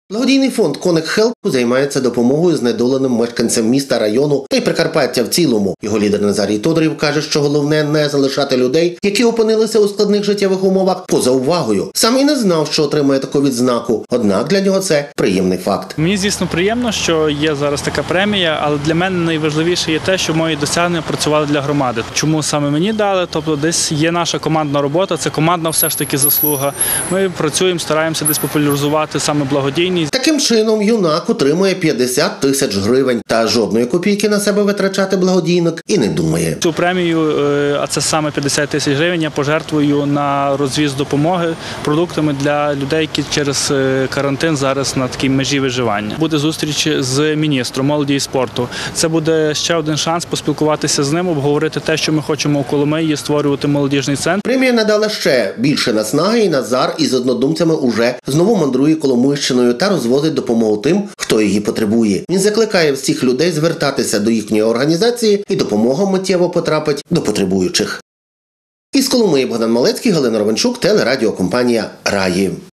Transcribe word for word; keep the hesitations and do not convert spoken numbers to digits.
Благодійний фонд «Коник Хелп» займається допомогою знедоленим мешканцям міста, району та й Прикарпаття в цілому. Його лідер Назарій Тодорів каже, що головне не залишати людей, які опинилися у складних життєвих умовах, поза увагою. Сам і не знав, що отримає таку відзнаку, однак для нього це приємний факт. Мені, звісно, приємно, що є зараз така премія, але для мене найважливіше є те, що мої досягнення працювали для громади. Чому саме мені дали? Тобто десь є наша командна робота, це командна все ж таки заслуга. Ми працюємо, стараємося десь популяризувати саме благодійність. Таким чином, юнак отримує п'ятдесят тисяч гривень, та жодної копійки на себе витрачати благодійник і не думає. Цю премію, а це саме п'ятдесят тисяч гривень, я пожертвую на розвіз допомоги продуктами для людей, які через карантин зараз на такій межі виживання. Буде зустріч з міністром молоді і спорту. Це буде ще один шанс поспілкуватися з ним, обговорити те, що ми хочемо у Коломиї, створювати молодіжний центр. Премія надала ще більше наснаги, і Назар із однодумцями уже знову мандрує Коломийщиною та розвозить допомогу тим, хто її потребує. Він закликає всіх людей звертатися до їхньої організації, і допомога миттєво потрапить до потребуючих. Із Коломиї Богдан Малецький, Галина Ровенчук, телерадіокомпанія «Раї».